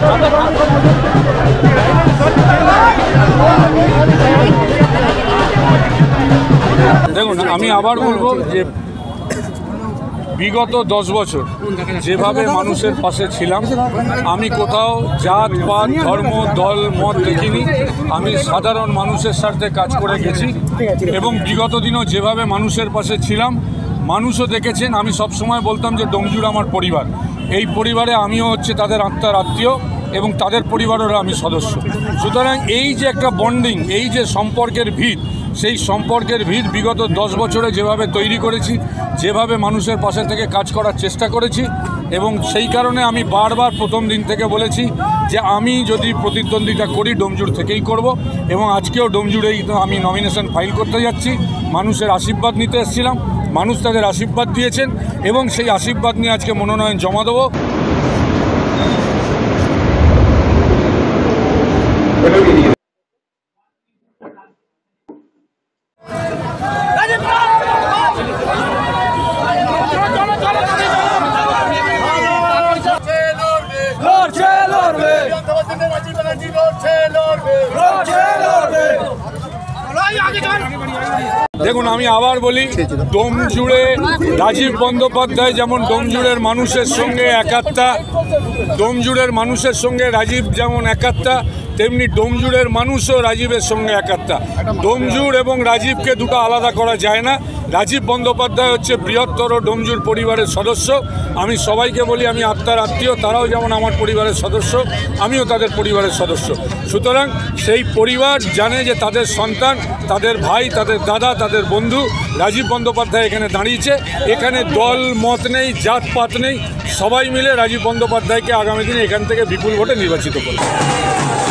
দেখুন, আমি আবার বলবো যে বিগত 10 বছর যেভাবে মানুষের পাশে ছিলাম, আমি কোথাও জাত পাত ধর্ম দল মত দেখিনি। আমি সাধারণ মানুষের স্বার্থে কাজ করে গেছি এবং বিগত দিনও যেভাবে মানুষের পাশে ছিলাম মানুষও দেখেছেন। আমি সবসময় বলতাম যে ডোমজুড় আমার পরিবার, এই পরিবারে আমিও হচ্ছে তাদের আত্মার আত্মীয় এবং তাদের পরিবারেরও আমি সদস্য। সুতরাং এই যে একটা বন্ডিং, এই যে সম্পর্কের ভিত, সেই সম্পর্কের ভিত বিগত 10 বছরে যেভাবে তৈরি করেছি, যেভাবে মানুষের পাশে থেকে কাজ করার চেষ্টা করেছি, এবং সেই কারণে আমি বারবার প্রথম দিন থেকে বলেছি যে আমি যদি প্রতিদ্বন্দ্বিতা করি ডোমজুড় থেকেই করব, এবং আজকেও ডোমজুড়েই আমি নমিনেশন ফাইল করতে যাচ্ছি। মানুষের আশীর্বাদ নিতে এসেছিলাম, মানুষ তাদের আশীর্বাদ দিয়েছেন এবং সেই আশীর্বাদ নিয়ে আজকে মনোনয়ন জমা দেবো। দেখুন, আমি আবার বলি, ডোমজুড়ে রাজীব বন্দ্যোপাধ্যায় যেমন ডোমজুড়ের মানুষের সঙ্গে একাত্মা, ডোমজুড়ের মানুষের সঙ্গে রাজীব যেমন একাত্মা, তেমনি ডোমজুড়ের মানুষও রাজীবের সঙ্গে একাত্মা। ডোমজুড় এবং রাজীবকে দুটো আলাদা করা যায় না। রাজীব বন্দ্যোপাধ্যায় হচ্ছে বৃহত্তর ডোমজুড় পরিবারের সদস্য। আমি সবাইকে বলি আমি আত্মার আত্মীয়, তারাও যেমন আমার পরিবারের সদস্য, আমিও তাদের পরিবারের সদস্য। সুতরাং সেই পরিবার জানে যে তাদের সন্তান, তাদের ভাই, তাদের দাদা, তাদের বন্ধু রাজীব বন্দ্যোপাধ্যায় এখানে দাঁড়িয়েছে। এখানে দল মত নেই, জাতপাত নেই, সবাই মিলে রাজীব বন্দ্যোপাধ্যায়কে আগামী দিনে এখান থেকে বিপুল ভোটে নির্বাচিত করবে।